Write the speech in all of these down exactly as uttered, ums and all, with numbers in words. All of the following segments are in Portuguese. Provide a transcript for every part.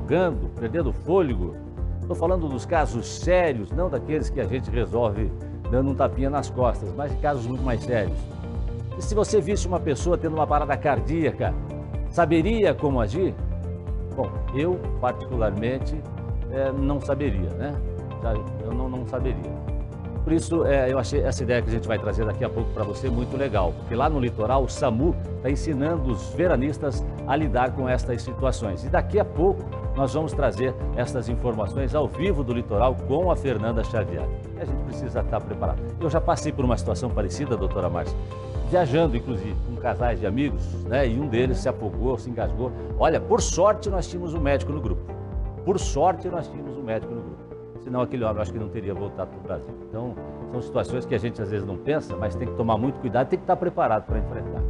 afogando, perdendo o fôlego. Estou falando dos casos sérios, não daqueles que a gente resolve dando um tapinha nas costas, mas de casos muito mais sérios. E se você visse uma pessoa tendo uma parada cardíaca, saberia como agir? Bom, eu particularmente é, não saberia, né? Eu não, não saberia. Por isso, é, eu achei essa ideia que a gente vai trazer daqui a pouco para você muito legal, porque lá no litoral o SAMU está ensinando os veranistas a lidar com estas situações. E daqui a pouco nós vamos trazer essas informações ao vivo do litoral com a Fernanda Xavier. E a gente precisa estar preparado. Eu já passei por uma situação parecida, doutora Márcia, viajando inclusive com casais de amigos, né? E um deles se afogou, se engasgou. Olha, por sorte nós tínhamos um médico no grupo. Por sorte nós tínhamos um médico no grupo. Senão aquele homem, eu acho que não teria voltado para o Brasil. Então, são situações que a gente às vezes não pensa, mas tem que tomar muito cuidado, tem que estar preparado para enfrentar.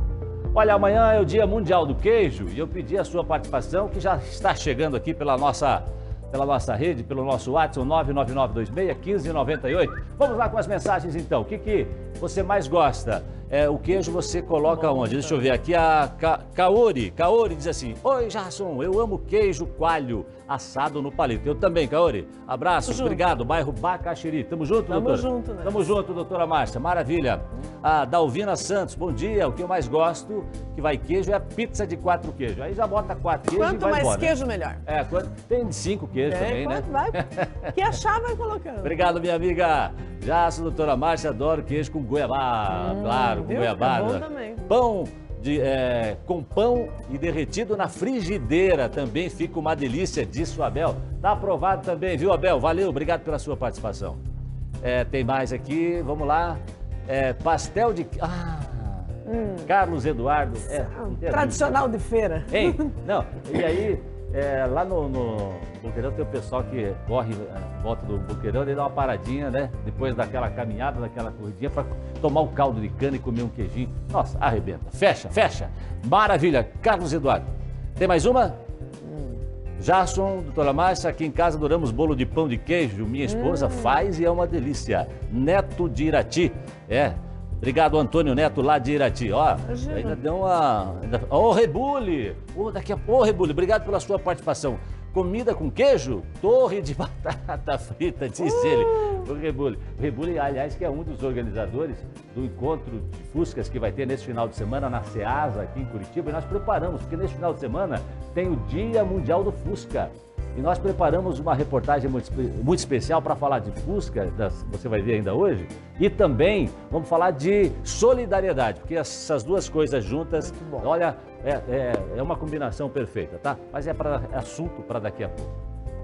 Olha, amanhã é o Dia Mundial do Queijo e eu pedi a sua participação, que já está chegando aqui pela nossa, pela nossa rede, pelo nosso WhatsApp, nove nove nove dois seis, um cinco nove oito. Vamos lá com as mensagens então. O que, que você mais gosta? É, o queijo você coloca onde? Deixa eu ver aqui, a Ka Kaori. Kaori diz assim: oi, Jarson, eu amo queijo coalho assado no palito. Eu também, Kaori. Abraço, Tamo obrigado. Junto. Bairro Bacaxiri. Tamo junto, Tamo doutora? junto, né? Tamo junto, doutora Márcia. Maravilha. A Dalvina Santos, bom dia. O que eu mais gosto, que vai queijo, é a pizza de quatro queijos. Aí já bota quatro queijos Quanto e vai mais embora, queijo, né? melhor. É, quanto... tem de cinco queijos É, também, né? vai. Que achar, vai colocando. Obrigado, minha amiga. Já sou doutora Márcia, adoro queijo com goiabada, Hum, claro, com viu? goiabada. É bom também. Pão de, é, com pão e derretido na frigideira também fica uma delícia, disse o Abel. Tá aprovado também, viu, Abel? Valeu, obrigado pela sua participação. É, tem mais aqui, vamos lá. É, pastel de... Ah, hum. Carlos Eduardo. É, tradicional de feira. Hein? Não, e aí... É, lá no, no Boqueirão tem o pessoal que corre em volta do Boqueirão e dá uma paradinha, né? Depois daquela caminhada, daquela corridinha, para tomar um caldo de cana e comer um queijinho. Nossa, arrebenta. Fecha, fecha. Maravilha. Carlos Eduardo. Tem mais uma? Hum. Jarson, doutora Márcia, aqui em casa adoramos bolo de pão de queijo. Minha esposa hum. faz e é uma delícia. Neto de Irati. É. Obrigado, Antônio Neto, lá de Irati. Ó, ainda deu uma... Ô, oh, Rebule! Oh, daqui a pouco, Rebule, obrigado pela sua participação. Comida com queijo? Torre de batata frita, diz uh! ele. O Rebule. O Rebule, aliás, que é um dos organizadores do encontro de Fuscas que vai ter nesse final de semana na SEASA, aqui em Curitiba. E nós preparamos, porque nesse final de semana tem o Dia Mundial do Fusca. E nós preparamos uma reportagem muito, muito especial para falar de Fusca, das, você vai ver ainda hoje, e também vamos falar de solidariedade, porque essas duas coisas juntas, olha, é, é, é uma combinação perfeita, tá? Mas é, pra, é assunto para daqui a pouco.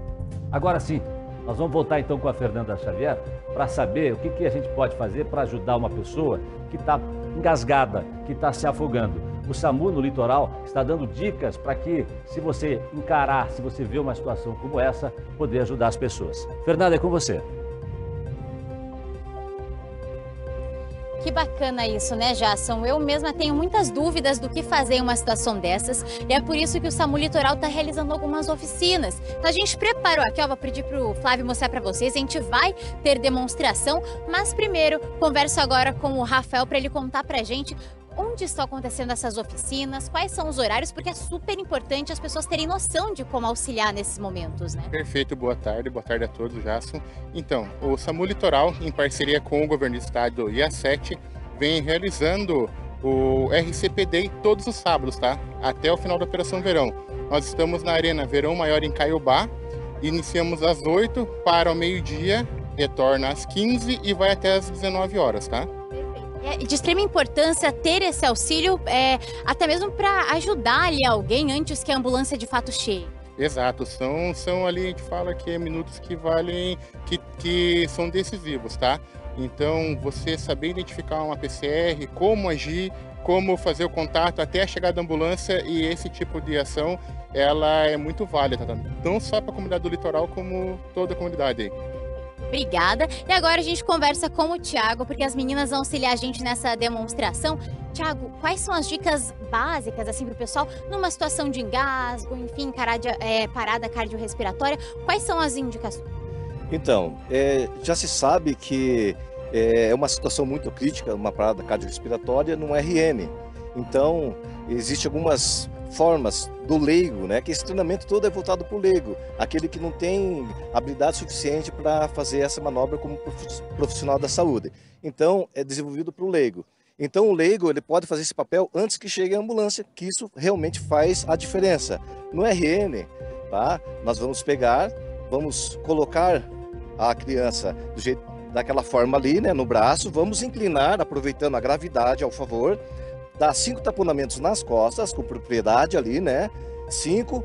Agora sim, nós vamos voltar então com a Fernanda Xavier para saber o que, que a gente pode fazer para ajudar uma pessoa que está engasgada, que está se afogando. O SAMU no litoral está dando dicas para que, se você encarar, se você vê uma situação como essa, poder ajudar as pessoas. Fernanda, é com você. Que bacana isso, né, Jasson? Eu mesma tenho muitas dúvidas do que fazer em uma situação dessas e é por isso que o SAMU Litoral está realizando algumas oficinas. Então a gente preparou aqui, ó, vou pedir para o Flávio mostrar para vocês, a gente vai ter demonstração, mas primeiro converso agora com o Rafael para ele contar para a gente onde estão acontecendo essas oficinas, quais são os horários, porque é super importante as pessoas terem noção de como auxiliar nesses momentos, né? Perfeito, boa tarde, boa tarde a todos, Jasson. Então, o SAMU Litoral, em parceria com o Governo do Estado e a SET, vem realizando o R C P Day todos os sábados, tá? Até o final da Operação Verão. Nós estamos na Arena Verão Maior em Caiobá, iniciamos às oito para o meio-dia, retorna às quinze e vai até às dezenove horas, tá? É de extrema importância ter esse auxílio, é, até mesmo para ajudar ali alguém antes que a ambulância de fato chegue. Exato, são, são ali, a gente fala que é minutos que valem, que, que são decisivos, tá? Então, você saber identificar uma P C R, como agir, como fazer o contato até a chegada da ambulância e esse tipo de ação, ela é muito válida, tá? Não só para a comunidade do litoral, como toda a comunidade aí. Obrigada. E agora a gente conversa com o Thiago, porque as meninas vão auxiliar a gente nessa demonstração. Thiago, quais são as dicas básicas assim para o pessoal numa situação de engasgo, enfim, cardia, é, parada cardiorrespiratória? Quais são as indicações? Então, é, já se sabe que é uma situação muito crítica, uma parada cardiorrespiratória no R N. Então, existem algumas formas do leigo, né? Que esse treinamento todo é voltado para o leigo, aquele que não tem habilidade suficiente para fazer essa manobra como profissional da saúde. Então, é desenvolvido para o leigo. Então, o leigo ele pode fazer esse papel antes que chegue a ambulância, que isso realmente faz a diferença. No R N, tá? Nós vamos pegar, vamos colocar a criança do jeito, daquela forma ali, né? No braço, vamos inclinar, aproveitando a gravidade ao favor. Dá cinco taponamentos nas costas, com propriedade ali, né? Cinco,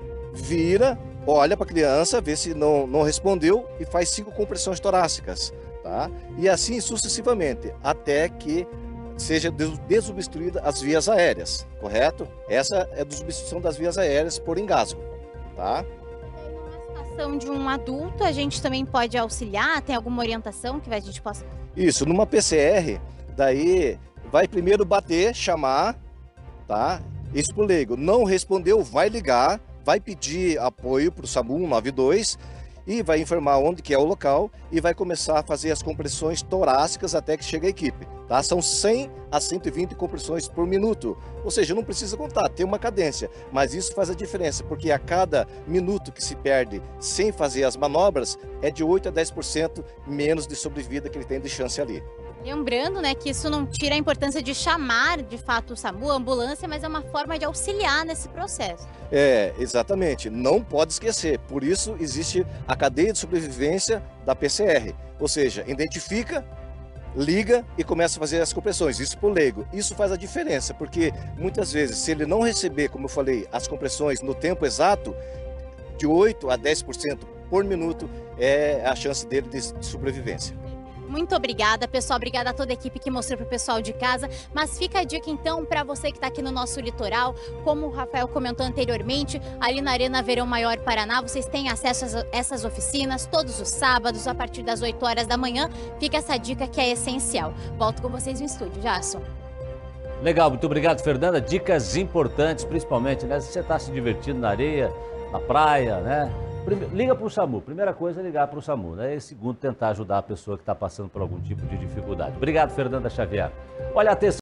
vira, olha para a criança, vê se não, não respondeu e faz cinco compressões torácicas, tá? E assim sucessivamente, até que seja desobstruída as vias aéreas, correto? Essa é a desobstrução das vias aéreas por engasgo, tá? Numa situação de um adulto, a gente também pode auxiliar? Tem alguma orientação que a gente possa... Isso, numa P C R, daí... vai primeiro bater, chamar, tá? Isso pro leigo. Não respondeu, vai ligar, vai pedir apoio para o SAMU um nove dois e vai informar onde que é o local e vai começar a fazer as compressões torácicas até que chegue a equipe, tá? São cem a cento e vinte compressões por minuto. Ou seja, não precisa contar, tem uma cadência, mas isso faz a diferença, porque a cada minuto que se perde sem fazer as manobras é de oito a dez por cento menos de sobrevida que ele tem de chance ali. Lembrando, né, que isso não tira a importância de chamar, de fato, o SAMU, a ambulância, mas é uma forma de auxiliar nesse processo. É, exatamente. Não pode esquecer. Por isso existe a cadeia de sobrevivência da P C R. Ou seja, identifica, liga e começa a fazer as compressões. Isso por leigo. Isso faz a diferença, porque muitas vezes, se ele não receber, como eu falei, as compressões no tempo exato, de oito a dez por cento por minuto é a chance dele de sobrevivência. Muito obrigada, pessoal. Obrigada a toda a equipe que mostrou para o pessoal de casa. Mas fica a dica, então, para você que está aqui no nosso litoral. Como o Rafael comentou anteriormente, ali na Arena Verão Maior Paraná, vocês têm acesso a essas oficinas todos os sábados, a partir das oito horas da manhã. Fica essa dica que é essencial. Volto com vocês no estúdio, Jason. Legal, muito obrigado, Fernanda. Dicas importantes, principalmente, né? Se você está se divertindo na areia, na praia, né? Liga para o SAMU. Primeira coisa é ligar para o SAMU, né? E segundo, tentar ajudar a pessoa que está passando por algum tipo de dificuldade. Obrigado, Fernanda Xavier. Olha, atenção.